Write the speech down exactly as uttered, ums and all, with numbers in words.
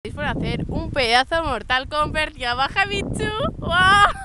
por hacer un pedazo mortal convertido baja Bichu. ¡Wow!